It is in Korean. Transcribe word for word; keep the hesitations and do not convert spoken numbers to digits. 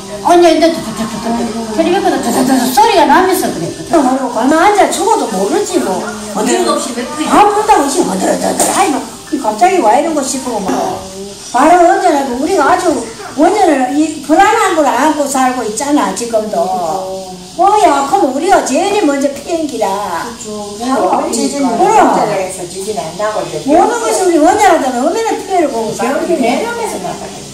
언제 뚜뚜뚜뚜뚜 텔레비전도 뚜뚜뚜 소리가 나면서 그랬거든. 모르고 가만 앉아 죽어도 모르지 뭐. 어디도 없이 몇 분이 아무도 없이 어들어들어 하이면 갑자기 와 이런 거 싶고 막 바로 언제나 우리가 아주 원전을 이 불안한 걸 안고 살고 있잖아 지금도. 뭐야 그럼 우리가 제일 먼저 피행기라. 그렇죠. 지진은 원자력에서 지진이 안 나거든. 모든 것이 우리 원자로다가 얼마나 피해를 보고 겨울이 살고 내려면서 나거든.